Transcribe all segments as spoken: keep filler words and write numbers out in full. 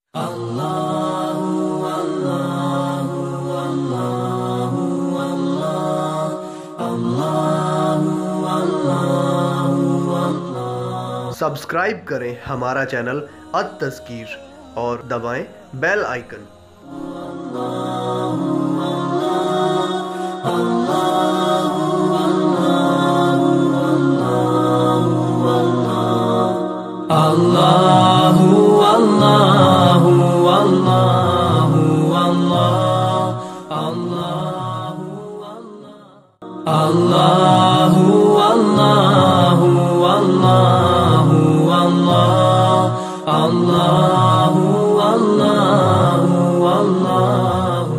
Subscribe کریں ہمارا channel التذکیر اور دبائیں بیل آئیکن۔ اللہ اللہ اللہ اللہ اللہ اللہ اللہ اللہ اللہ۔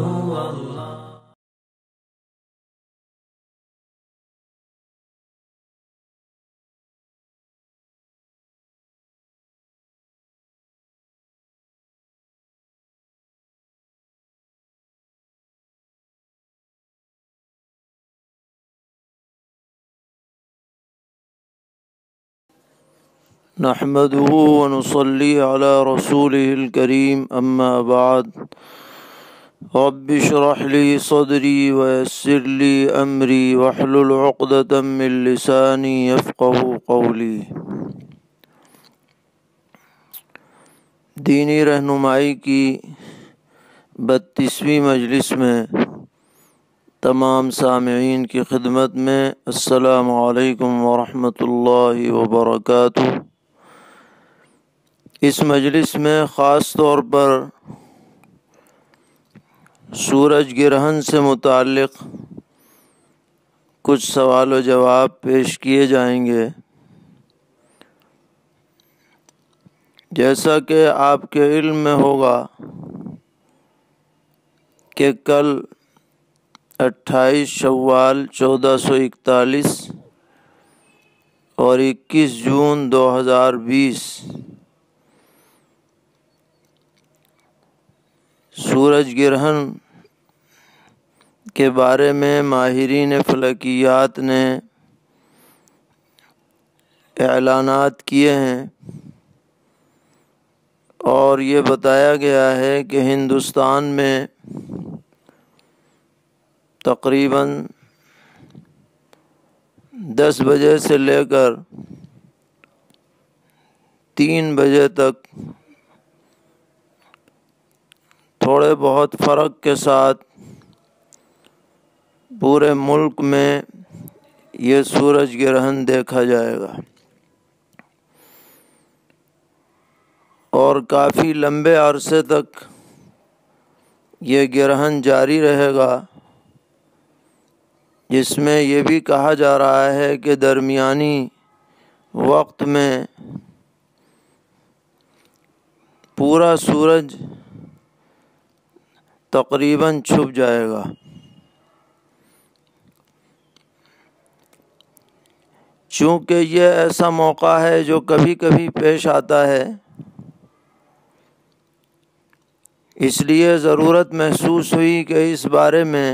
نحمده ونصلي على رسوله الكريم أما بعد رب اشرح لي صدري ويسر لي أمري واحلل عقدة من لساني يفقه قولي۔ دینی رہنمائی کی بتیسویں مجلس میں تمام سامعین کی خدمت میں السلام علیکم ورحمۃ اللہ وبرکاتہ۔ اس مجلس میں خاص طور پر سورج گرہن سے متعلق کچھ سوال و جواب پیش کیے جائیں گے۔ جیسا کہ آپ کے علم میں ہوگا کہ کل اٹھائیس شوال چودہ سو اکتالیس اور اکیس جون دو ہزار بیس سورج گرہن کے بارے میں ماہرین فلکیات نے اعلانات کیے ہیں، اور یہ بتایا گیا ہے کہ ہندوستان میں تقریباً دس بجے سے لے کر تین بجے تک تھوڑے بہت فرق کے ساتھ پورے ملک میں یہ سورج گرہن دیکھا جائے گا، اور کافی لمبے عرصے تک یہ گرہن جاری رہے گا، جس میں یہ بھی کہا جا رہا ہے کہ درمیانی وقت میں پورا سورج تقریباً چھپ جائے گا۔ چونکہ یہ ایسا موقع ہے جو کبھی کبھی پیش آتا ہے، اس لیے ضرورت محسوس ہوئی کہ اس بارے میں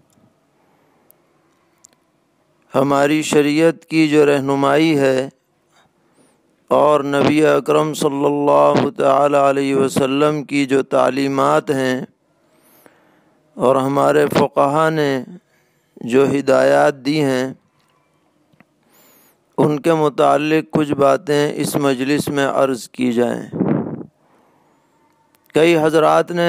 ہماری شریعت کی جو رہنمائی ہے اور نبی اکرم صلی اللہ تعالی علیہ وسلم کی جو تعلیمات ہیں اور ہمارے فقہا نے جو ہدایات دی ہیں، ان کے متعلق کچھ باتیں اس مجلس میں عرض کی جائیں۔ کئی حضرات نے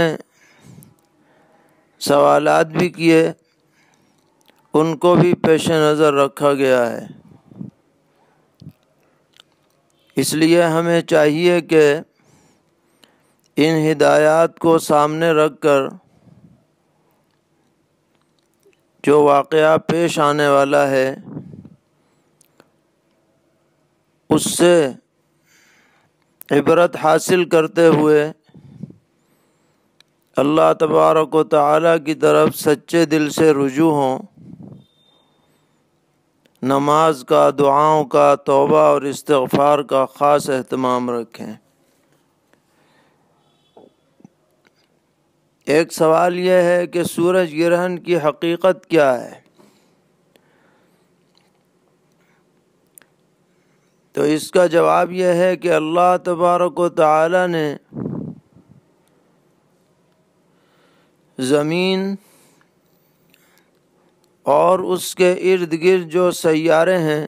سوالات بھی کیے، ان کو بھی پیش نظر رکھا گیا ہے، اس لیے ہمیں چاہیے کہ ان ہدایات کو سامنے رکھ کر جو واقعہ پیش آنے والا ہے اس سے عبرت حاصل کرتے ہوئے اللہ تبارک و تعالیٰ کی طرف سچے دل سے رجوع ہوں، نماز کا، دعاؤں کا، توبہ اور استغفار کا خاص اہتمام رکھیں۔ ایک سوال یہ ہے کہ سورج گرہن کی حقیقت کیا ہے؟ تو اس کا جواب یہ ہے کہ اللہ تبارک و تعالی نے زمین اور اس کے ارد گرد جو سیارے ہیں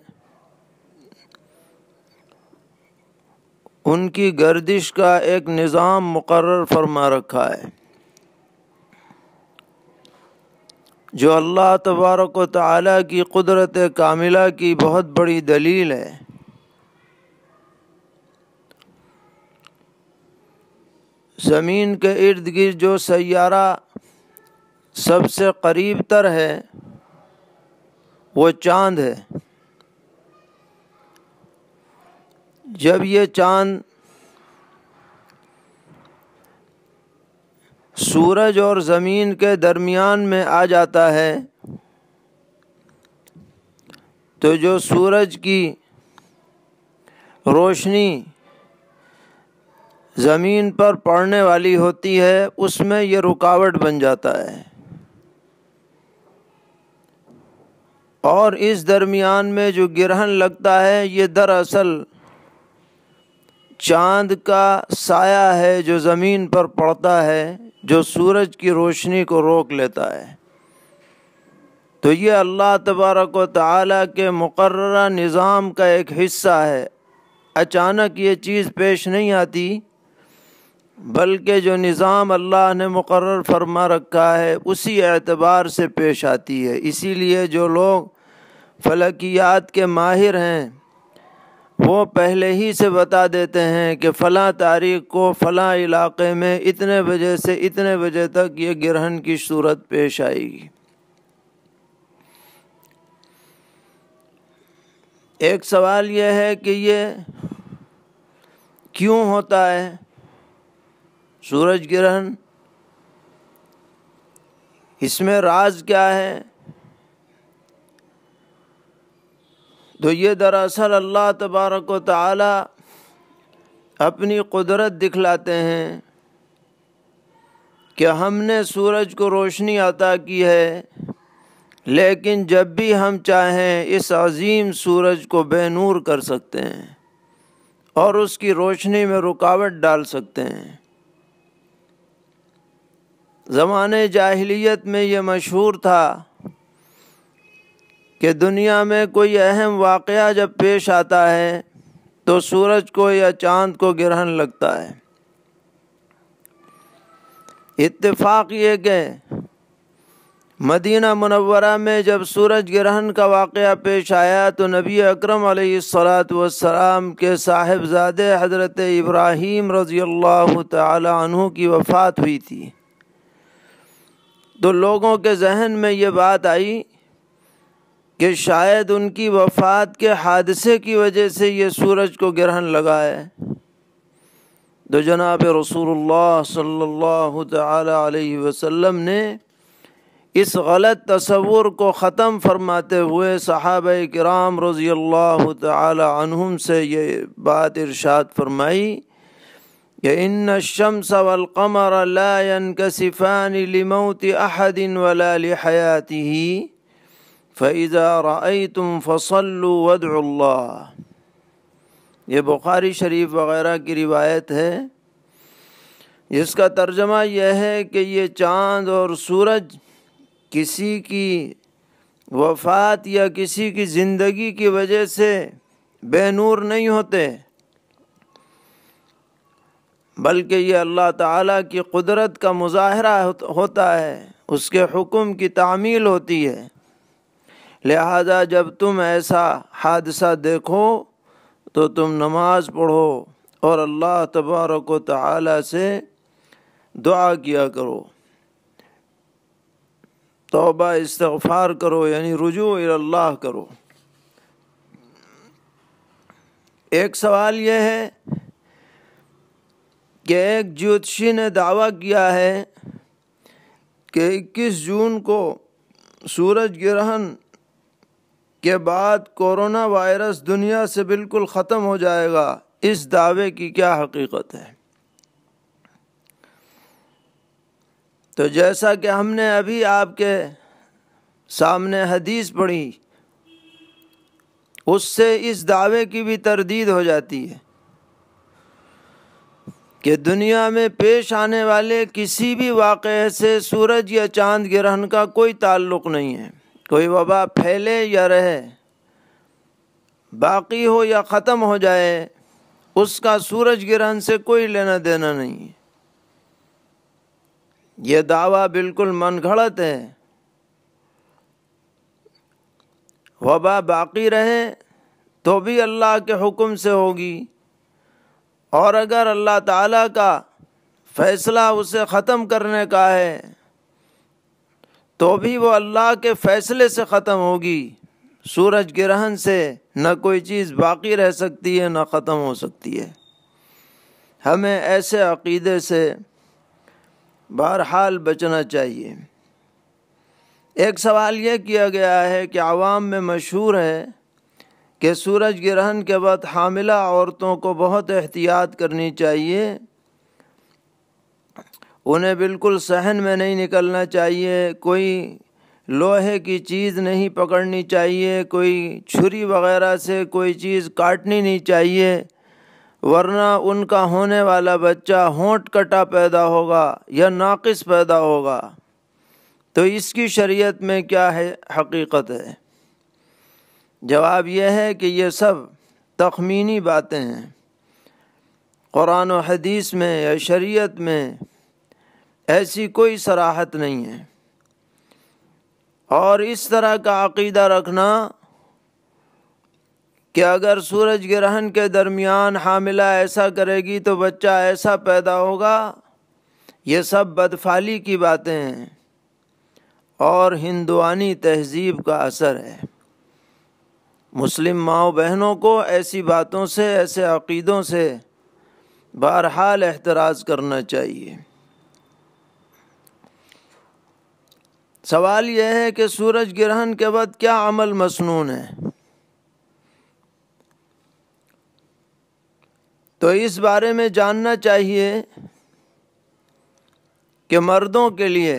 ان کی گردش کا ایک نظام مقرر فرما رکھا ہے، جو اللہ تبارک و تعالیٰ کی قدرت کاملہ کی بہت بڑی دلیل ہے۔ زمین کے ارد گرد جو سیارہ سب سے قریب تر ہے وہ چاند ہے۔ جب یہ چاند سورج اور زمین کے درمیان میں آ جاتا ہے تو جو سورج کی روشنی زمین پر پڑنے والی ہوتی ہے اس میں یہ رکاوٹ بن جاتا ہے، اور اس درمیان میں جو گرہن لگتا ہے یہ دراصل چاند کا سایہ ہے جو زمین پر پڑتا ہے، جو سورج کی روشنی کو روک لیتا ہے۔ تو یہ اللہ تبارک و تعالیٰ کے مقررہ نظام کا ایک حصہ ہے، اچانک یہ چیز پیش نہیں آتی، بلکہ جو نظام اللہ نے مقرر فرما رکھا ہے اسی اعتبار سے پیش آتی ہے۔ اسی لیے جو لوگ فلکیات کے ماہر ہیں وہ پہلے ہی سے بتا دیتے ہیں کہ فلاں تاریخ کو فلاں علاقے میں اتنے بجے سے اتنے بجے تک یہ گرہن کی صورت پیش آئے گی۔ ایک سوال یہ ہے کہ یہ کیوں ہوتا ہے سورج گرہن؟ اس میں راز کیا ہے؟ تو یہ دراصل اللہ تبارک و تعالی اپنی قدرت دکھلاتے ہیں کہ ہم نے سورج کو روشنی عطا کی ہے، لیکن جب بھی ہم چاہیں اس عظیم سورج کو بے نور کر سکتے ہیں اور اس کی روشنی میں رکاوٹ ڈال سکتے ہیں۔ زمانے جاہلیت میں یہ مشہور تھا کہ دنیا میں کوئی اہم واقعہ جب پیش آتا ہے تو سورج کو یا چاند کو گرہن لگتا ہے۔ اتفاق یہ کہ مدینہ منورہ میں جب سورج گرہن کا واقعہ پیش آیا تو نبی اکرم علیہ الصلاۃ والسلام کے صاحبزادے حضرت ابراہیم رضی اللہ تعالی عنہ کی وفات ہوئی تھی، تو لوگوں کے ذہن میں یہ بات آئی کہ شاید ان کی وفات کے حادثے کی وجہ سے یہ سورج کو گرہن لگا ہے۔ تو جناب رسول اللہ صلی اللہ تعالی علیہ وسلم نے اس غلط تصور کو ختم فرماتے ہوئے صحابہ کرام رضی اللہ تعالی عنہم سے یہ بات ارشاد فرمائی کہ ان الشمس والقمر لا ينكسفان لموت احد ولا لحیاته فَإِذَا رَأَيْتُمْ فَصَلُّوا وَادْعُوا اللَّهَ۔ یہ بخاری شریف وغیرہ کی روایت ہے، جس کا ترجمہ یہ ہے کہ یہ چاند اور سورج کسی کی وفات یا کسی کی زندگی کی وجہ سے بے نور نہیں ہوتے، بلکہ یہ اللہ تعالیٰ کی قدرت کا مظاہرہ ہوتا ہے، اس کے حکم کی تعمیل ہوتی ہے۔ لہذا جب تم ایسا حادثہ دیکھو تو تم نماز پڑھو اور اللہ تبارک و تعالی سے دعا کیا کرو، توبہ استغفار کرو، یعنی رجوع الی اللہ کرو۔ ایک سوال یہ ہے کہ ایک جیوتشی نے دعویٰ کیا ہے کہ اکیس جون کو سورج گرہن کے بعد کورونا وائرس دنیا سے بالکل ختم ہو جائے گا، اس دعوے کی کیا حقیقت ہے؟ تو جیسا کہ ہم نے ابھی آپ کے سامنے حدیث پڑھی، اس سے اس دعوے کی بھی تردید ہو جاتی ہے کہ دنیا میں پیش آنے والے کسی بھی واقعے سے سورج یا چاند گرہن کا کوئی تعلق نہیں ہے۔ کوئی وبا پھیلے یا رہے، باقی ہو یا ختم ہو جائے، اس کا سورج گرہن سے کوئی لینا دینا نہیں ہے۔ یہ دعویٰ بالکل من گھڑت ہے۔ وبا باقی رہے تو بھی اللہ کے حکم سے ہوگی، اور اگر اللہ تعالیٰ کا فیصلہ اسے ختم کرنے کا ہے تو بھی وہ اللہ کے فیصلے سے ختم ہوگی۔ سورج گرہن سے نہ کوئی چیز باقی رہ سکتی ہے نہ ختم ہو سکتی ہے۔ ہمیں ایسے عقیدے سے بہرحال بچنا چاہیے۔ ایک سوال یہ کیا گیا ہے کہ عوام میں مشہور ہے کہ سورج گرہن کے وقت حاملہ عورتوں کو بہت احتیاط کرنی چاہیے، انہیں بالکل صحن میں نہیں نکلنا چاہیے، کوئی لوہے کی چیز نہیں پکڑنی چاہیے، کوئی چھری وغیرہ سے کوئی چیز کاٹنی نہیں چاہیے، ورنہ ان کا ہونے والا بچہ ہونٹ کٹا پیدا ہوگا یا ناقص پیدا ہوگا۔ تو اس کی شریعت میں کیا ہے حقیقت ہے؟ جواب یہ ہے کہ یہ سب تخمینی باتیں ہیں۔ قرآن و حدیث میں یا شریعت میں ایسی کوئی صراحت نہیں ہے، اور اس طرح کا عقیدہ رکھنا کہ اگر سورج گرہن کے درمیان حاملہ ایسا کرے گی تو بچہ ایسا پیدا ہوگا، یہ سب بدفعلی کی باتیں ہیں اور ہندوانی تہذیب کا اثر ہے۔ مسلم ماؤں بہنوں کو ایسی باتوں سے، ایسے عقیدوں سے بہرحال احتراز کرنا چاہیے۔ سوال یہ ہے کہ سورج گرہن کے وقت کیا عمل مسنون ہے؟ تو اس بارے میں جاننا چاہیے کہ مردوں کے لیے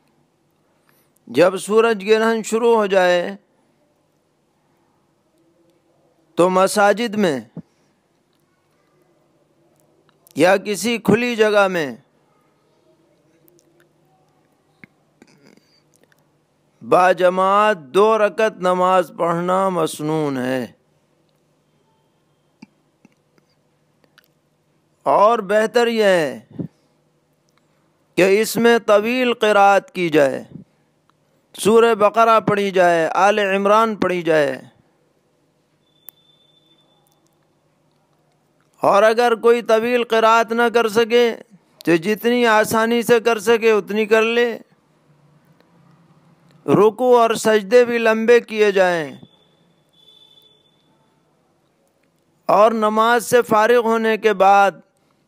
جب سورج گرہن شروع ہو جائے تو مساجد میں یا کسی کھلی جگہ میں باجماعت دو رکعت نماز پڑھنا مسنون ہے، اور بہتر یہ ہے کہ اس میں طویل قرات کی جائے، سورہ بقرہ پڑھی جائے، آل عمران پڑھی جائے، اور اگر کوئی طویل قرات نہ کر سکے تو جتنی آسانی سے کر سکے اتنی کر لے۔ رکوع اور سجدے بھی لمبے کیے جائیں، اور نماز سے فارغ ہونے کے بعد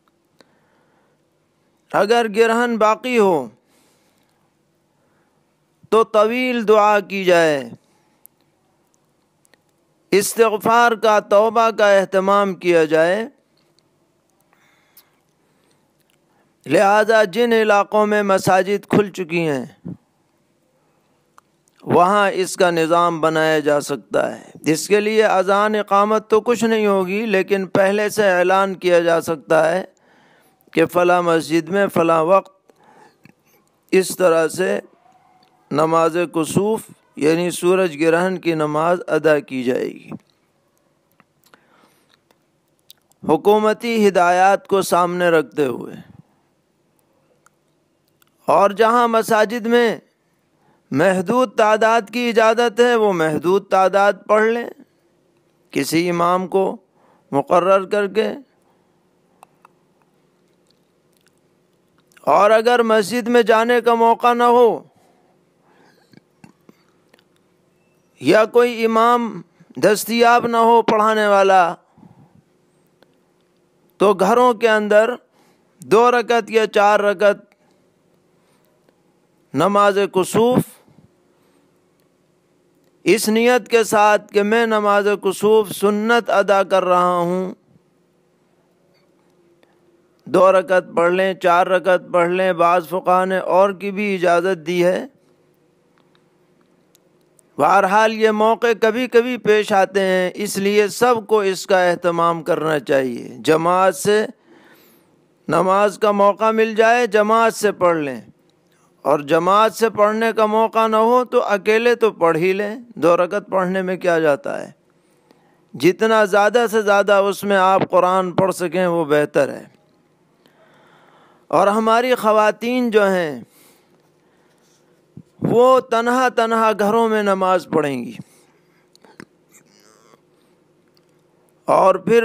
اگر گرہن باقی ہو تو طویل دعا کی جائے، استغفار کا، توبہ کا اہتمام کیا جائے۔ لہذا جن علاقوں میں مساجد کھل چکی ہیں وہاں اس کا نظام بنایا جا سکتا ہے۔ اس کے لیے اذان اقامت تو کچھ نہیں ہوگی، لیکن پہلے سے اعلان کیا جا سکتا ہے کہ فلاں مسجد میں فلاں وقت اس طرح سے نماز کسوف یعنی سورج گرہن کی نماز ادا کی جائے گی۔ حکومتی ہدایات کو سامنے رکھتے ہوئے، اور جہاں مساجد میں محدود تعداد کی اجازت ہے وہ محدود تعداد پڑھ لیں کسی امام کو مقرر کر کے، اور اگر مسجد میں جانے کا موقع نہ ہو یا کوئی امام دستیاب نہ ہو پڑھانے والا، تو گھروں کے اندر دو رکعت یا چار رکعت نماز کسوف اس نیت کے ساتھ کہ میں نماز کسوف سنت ادا کر رہا ہوں، دو رکعت پڑھ لیں، چار رکعت پڑھ لیں۔ بعض فقہا نے اور کی بھی اجازت دی ہے۔ بہرحال یہ موقع کبھی کبھی پیش آتے ہیں، اس لیے سب کو اس کا اہتمام کرنا چاہیے، جماعت سے نماز کا موقع مل جائے جماعت سے پڑھ لیں، اور جماعت سے پڑھنے کا موقع نہ ہو تو اکیلے تو پڑھ ہی لیں، دو رکعت پڑھنے میں کیا جاتا ہے۔ جتنا زیادہ سے زیادہ اس میں آپ قرآن پڑھ سکیں وہ بہتر ہے۔ اور ہماری خواتین جو ہیں وہ تنہا تنہا گھروں میں نماز پڑھیں گی، اور پھر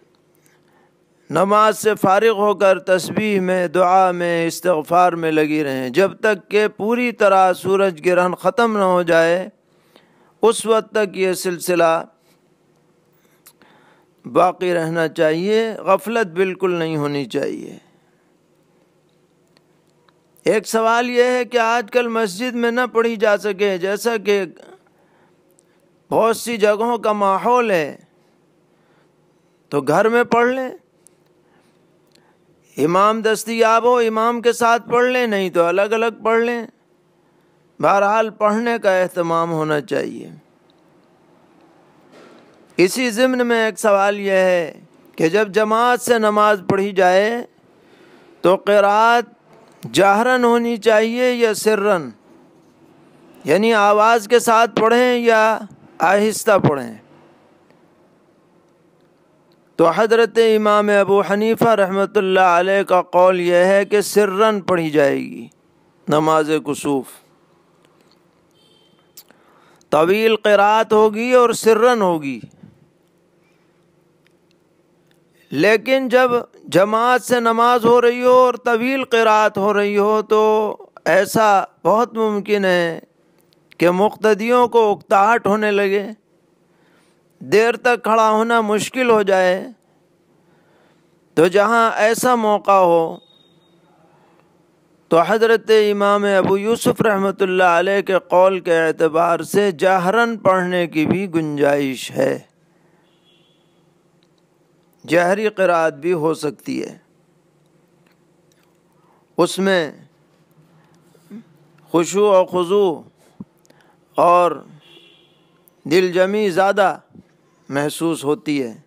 نماز سے فارغ ہو کر تسبیح میں، دعا میں، استغفار میں لگی رہیں جب تک کہ پوری طرح سورج گرہن ختم نہ ہو جائے۔ اس وقت تک یہ سلسلہ باقی رہنا چاہیے، غفلت بالکل نہیں ہونی چاہیے۔ ایک سوال یہ ہے کہ آج کل مسجد میں نہ پڑھی جا سکے، جیسا کہ بہت سی جگہوں کا ماحول ہے، تو گھر میں پڑھ لیں، امام دستیاب ہو امام کے ساتھ پڑھ لیں، نہیں تو الگ الگ پڑھ لیں۔ بہرحال پڑھنے کا اہتمام ہونا چاہیے۔ اسی ضمن میں ایک سوال یہ ہے کہ جب جماعت سے نماز پڑھی جائے تو قرات جہرن ہونی چاہیے یا سرن، یعنی آواز کے ساتھ پڑھیں یا آہستہ پڑھیں؟ تو حضرت امام ابو حنیفہ رحمۃ اللہ علیہ کا قول یہ ہے کہ سرن پڑھی جائے گی نماز کسوف، طویل قرات ہوگی اور سرن ہوگی۔ لیکن جب جماعت سے نماز ہو رہی ہو اور طویل قرات ہو رہی ہو تو ایسا بہت ممکن ہے کہ مقتدیوں کو اکتاہٹ ہونے لگے، دیر تک کھڑا ہونا مشکل ہو جائے۔ تو جہاں ایسا موقع ہو تو حضرت امام ابو یوسف رحمۃ اللہ علیہ کے قول کے اعتبار سے جہرن پڑھنے کی بھی گنجائش ہے، جہری قرات بھی ہو سکتی ہے، اس میں خشوع و خضوع اور دل جمی زیادہ محسوس ہوتی ہے۔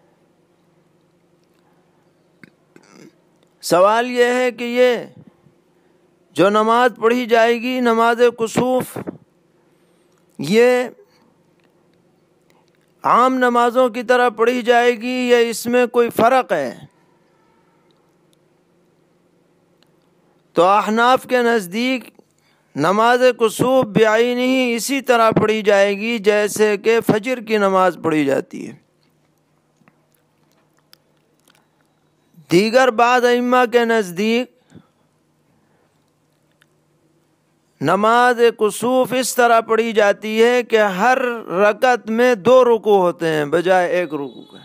سوال یہ ہے کہ یہ جو نماز پڑھی جائے گی نماز کسوف، یہ عام نمازوں کی طرح پڑھی جائے گی یا اس میں کوئی فرق ہے؟ تو احناف کے نزدیک نماز کسوف بعینہ اسی طرح پڑھی جائے گی جیسے کہ فجر کی نماز پڑھی جاتی ہے۔ دیگر بعض ائمہ کے نزدیک نماز کسوف اس طرح پڑھی جاتی ہے کہ ہر رکعت میں دو رکوع ہوتے ہیں بجائے ایک رکوع کے،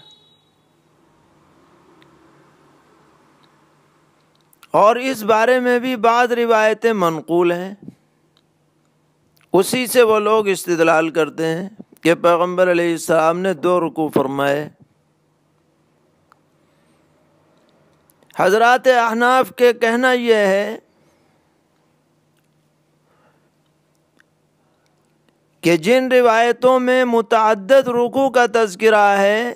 اور اس بارے میں بھی بعض روایتیں منقول ہیں، اسی سے وہ لوگ استدلال کرتے ہیں کہ پیغمبر علیہ السلام نے دو رکوع فرمائے۔ حضرات احناف کے کہنا یہ ہے کہ جن روایتوں میں متعدد رکوع کا تذکرہ ہے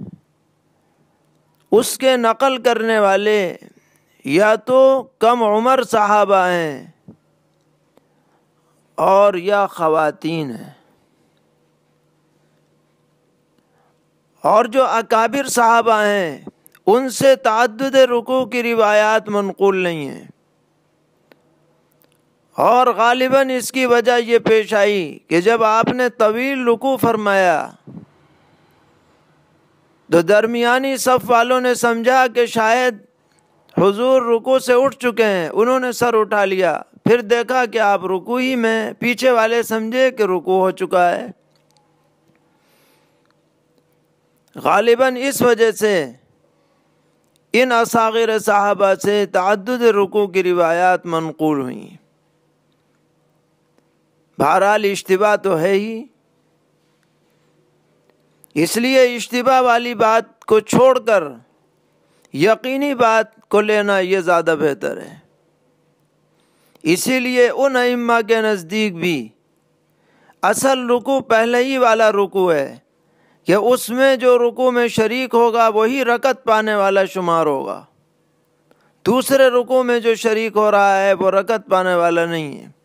اس کے نقل کرنے والے یا تو کم عمر صحابہ ہیں اور یا خواتین ہیں، اور جو اکابر صحابہ ہیں ان سے تعدد رکوع کی روایات منقول نہیں ہیں، اور غالباً اس کی وجہ یہ پیش آئی کہ جب آپ نے طویل رکوع فرمایا تو درمیانی صف والوں نے سمجھا کہ شاید حضور رکوع سے اٹھ چکے ہیں، انہوں نے سر اٹھا لیا، پھر دیکھا کہ آپ رکوع ہی میں، پیچھے والے سمجھے کہ رکوع ہو چکا ہے۔ غالباً اس وجہ سے ان اصاغر صحابہ سے تعدد رکوع کی روایات منقول ہوئیں۔ بہرحال اشتباہ تو ہے ہی، اس لیے اشتباہ والی بات کو چھوڑ کر یقینی بات کو لینا یہ زیادہ بہتر ہے۔ اسی لیے ان ائمہ کے نزدیک بھی اصل رکوع پہلے ہی والا رکوع ہے کہ اس میں جو رکوع میں شریک ہوگا وہی رکعت پانے والا شمار ہوگا، دوسرے رکوع میں جو شریک ہو رہا ہے وہ رکعت پانے والا نہیں ہے۔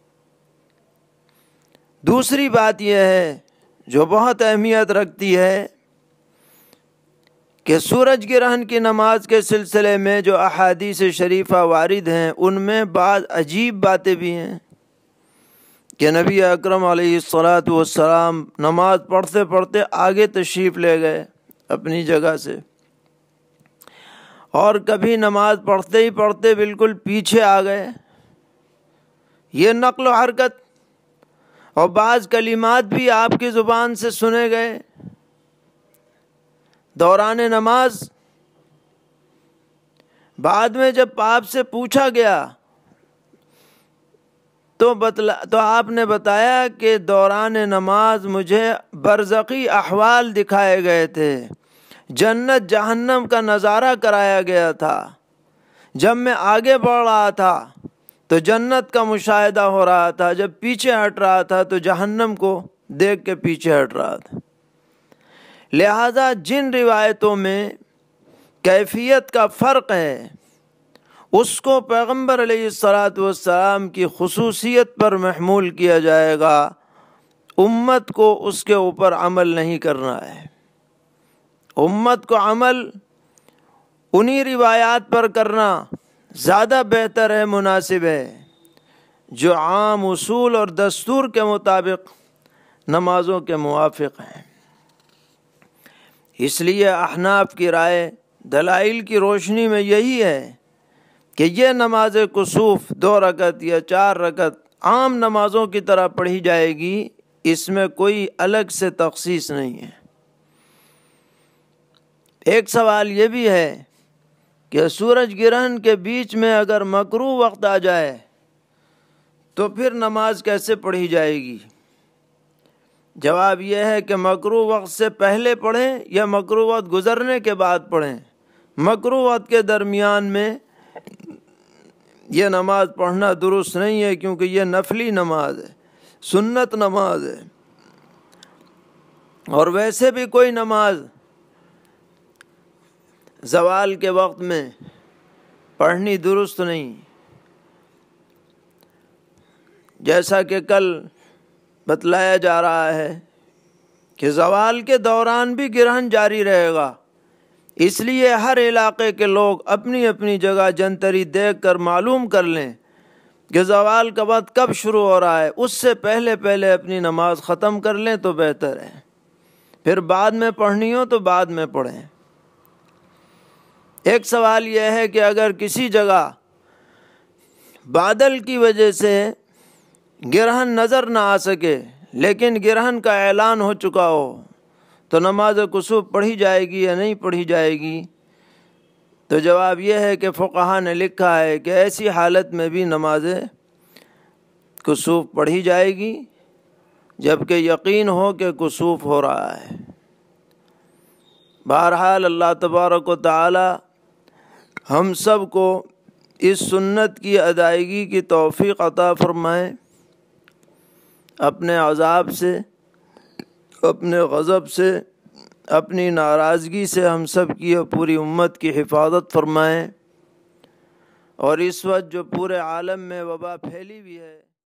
دوسری بات یہ ہے جو بہت اہمیت رکھتی ہے کہ سورج گرہن کی نماز کے سلسلے میں جو احادیث شریفہ وارد ہیں ان میں بعض عجیب باتیں بھی ہیں کہ نبی اکرم علیہ الصلاۃ والسلام نماز پڑھتے پڑھتے آگے تشریف لے گئے اپنی جگہ سے، اور کبھی نماز پڑھتے ہی پڑھتے بالکل پیچھے آ گئے۔ یہ نقل و حرکت اور بعض کلمات بھی آپ کی زبان سے سنے گئے دوران نماز۔ بعد میں جب آپ سے پوچھا گیا تو بتلا تو آپ نے بتایا کہ دوران نماز مجھے برزخی احوال دکھائے گئے تھے، جنت جہنم کا نظارہ کرایا گیا تھا۔ جب میں آگے بڑھ رہا تھا تو جنت کا مشاہدہ ہو رہا تھا، جب پیچھے ہٹ رہا تھا تو جہنم کو دیکھ کے پیچھے ہٹ رہا تھا۔ لہذا جن روایتوں میں کیفیت کا فرق ہے اس کو پیغمبر علیہ الصلاۃ والسلام کی خصوصیت پر محمول کیا جائے گا، امت کو اس کے اوپر عمل نہیں کرنا ہے۔ امت کو عمل انہی روایات پر کرنا زیادہ بہتر ہے، مناسب ہے، جو عام اصول اور دستور کے مطابق نمازوں کے موافق ہیں۔ اس لیے احناف کی رائے دلائل کی روشنی میں یہی ہے کہ یہ نماز کسوف دو رکعت یا چار رکعت عام نمازوں کی طرح پڑھی جائے گی، اس میں کوئی الگ سے تخصیص نہیں ہے۔ ایک سوال یہ بھی ہے کہ سورج گرہن کے بیچ میں اگر مکروہ وقت آ جائے تو پھر نماز کیسے پڑھی جائے گی؟ جواب یہ ہے کہ مکروہ وقت سے پہلے پڑھیں یا مکروہ وقت گزرنے کے بعد پڑھیں، مکروہ وقت کے درمیان میں یہ نماز پڑھنا درست نہیں ہے، کیونکہ یہ نفلی نماز ہے، سنت نماز ہے، اور ویسے بھی کوئی نماز زوال کے وقت میں پڑھنی درست نہیں۔ جیسا کہ کل بتلایا جا رہا ہے کہ زوال کے دوران بھی گرہن جاری رہے گا، اس لیے ہر علاقے کے لوگ اپنی اپنی جگہ جنتری دیکھ کر معلوم کر لیں کہ زوال کا وقت کب شروع ہو رہا ہے، اس سے پہلے پہلے اپنی نماز ختم کر لیں تو بہتر ہے، پھر بعد میں پڑھنی ہو تو بعد میں پڑھیں۔ ایک سوال یہ ہے کہ اگر کسی جگہ بادل کی وجہ سے گرہن نظر نہ آ سکے لیکن گرہن کا اعلان ہو چکا ہو تو نماز کسوف پڑھی جائے گی یا نہیں پڑھی جائے گی؟ تو جواب یہ ہے کہ فقہا نے لکھا ہے کہ ایسی حالت میں بھی نماز کسوف پڑھی جائے گی جبکہ یقین ہو کہ کسوف ہو رہا ہے۔ بہرحال اللہ تبارک و تعالی ہم سب کو اس سنت کی ادائیگی کی توفیق عطا فرمائے، اپنے عذاب سے، اپنے غضب سے، اپنی ناراضگی سے ہم سب کی اور پوری امت کی حفاظت فرمائے، اور اس وقت جو پورے عالم میں وبا پھیلی ہوئی ہے